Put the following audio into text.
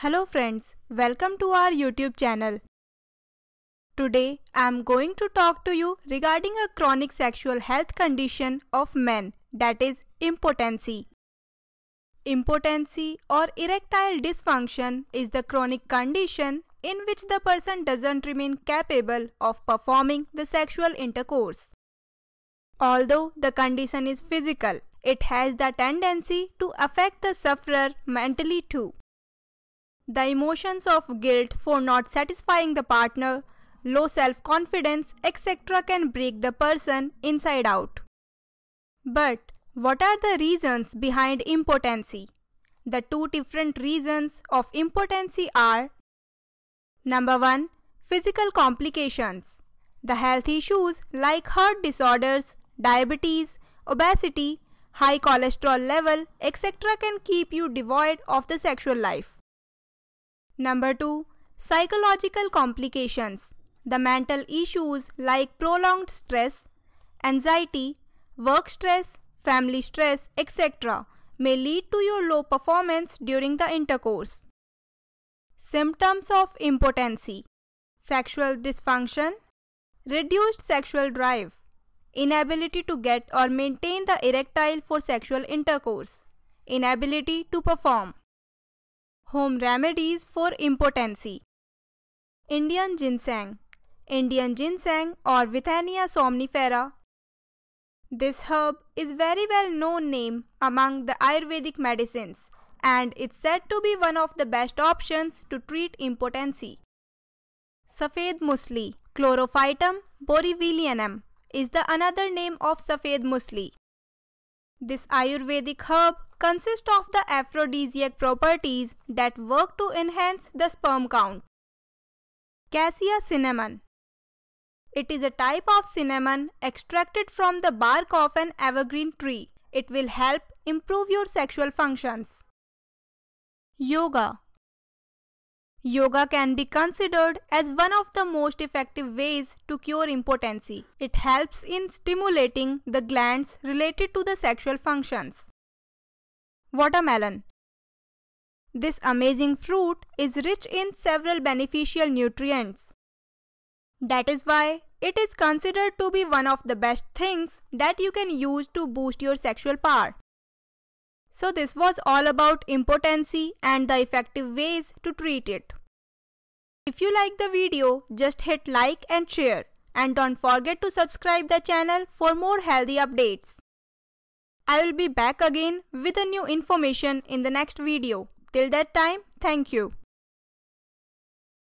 Hello friends, welcome to our YouTube channel. Today I am going to talk to you regarding a chronic sexual health condition of men, that is impotency. Impotency or erectile dysfunction is the chronic condition in which the person doesn't remain capable of performing the sexual intercourse. Although the condition is physical, it has the tendency to affect the sufferer mentally too. The emotions of guilt for not satisfying the partner, low self-confidence, etc. can break the person inside out. But what are the reasons behind impotency? The two different reasons of impotency are: Number 1. Physical complications. The health issues like heart disorders, diabetes, obesity, high cholesterol level, etc. can keep you devoid of the sexual life. Number 2. Psychological complications. The mental issues like prolonged stress, anxiety, work stress, family stress, etc. may lead to your low performance during the intercourse. Symptoms of impotency: sexual dysfunction, reduced sexual drive, inability to get or maintain the erectile for sexual intercourse, inability to perform. Home remedies for impotency: Indian ginseng or Withania somnifera. This herb is very well known name among the Ayurvedic medicines and it's said to be one of the best options to treat impotency. Safed musli, Chlorophytum bolivianum, is the another name of Safed musli. This Ayurvedic herb consists of the aphrodisiac properties that work to enhance the sperm count. Cassia cinnamon. It is a type of cinnamon extracted from the bark of an evergreen tree. It will help improve your sexual functions. Yoga. Yoga can be considered as one of the most effective ways to cure impotency. It helps in stimulating the glands related to the sexual functions. Watermelon. This amazing fruit is rich in several beneficial nutrients. That is why it is considered to be one of the best things that you can use to boost your sexual power. So this was all about impotency and the effective ways to treat it. If you like the video, just hit like and share, and don't forget to subscribe the channel for more healthy updates. I will be back again with a new information in the next video. Till that time, thank you.